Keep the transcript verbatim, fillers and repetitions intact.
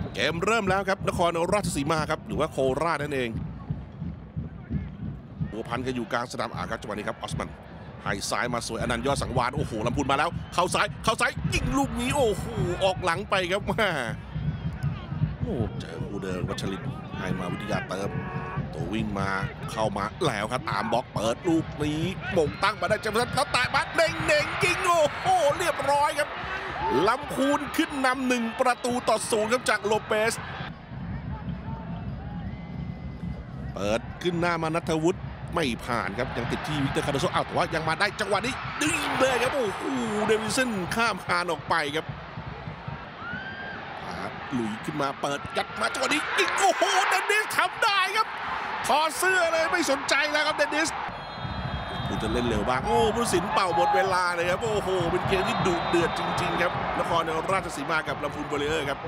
เกมเริ่มแล้วครับนครราชสีมาครับหรือว่าโคราชนั่นเองบัวพันธ์ก็อยู่กลางสนามอ่าครับจังหวะนี้ครับออสมันให้ซ้ายมาสวยอนันต์ยอดสังวานโอ้โหลำพูนมาแล้วเข้าซ้ายเข้าซ้ายยิงลูกนี้โอ้โหออกหลังไปครับมาโอ้เจอผู้เดินวัชรินทร์ให้มาวิทยาเติมตัววิ่งมาเข้ามาแล้วครับตามบล็อกเปิดลูกนี้มงตั้งมาได้เจมสันแล้วแตะบัดเน่งเน่งยิงโอ้โหเรียบร้อยครับลำพูนขึ้นนำหนึ่งประตูต่อศูนย์ครับจากโลเปสเปิดขึ้นหน้ามานัทวุฒิไม่ผ่านครับยังติดที่วิกเตอร์คาร์โดโซอ้าวแต่ว่ายังมาได้จังหวะนี้ดึงเลยครับโอ้โหเดวิสันข้ามคานออกไปครับหลุยขึ้นมาเปิดยัดมาจังหวะนี้ยิงโอ้โหเดนนิสทำได้ครับถอดเสื้อเลยไม่สนใจแล้วครับเดนนิสผู้จะเล่นเร็วบ้างโอ้ผู้สินเป่าหมดเวลาเลยครับโอ้โหเป็นเกมที่ดุเดือดจริงๆครับนครราชสีมากับลำพูนวอริเออร์ครับ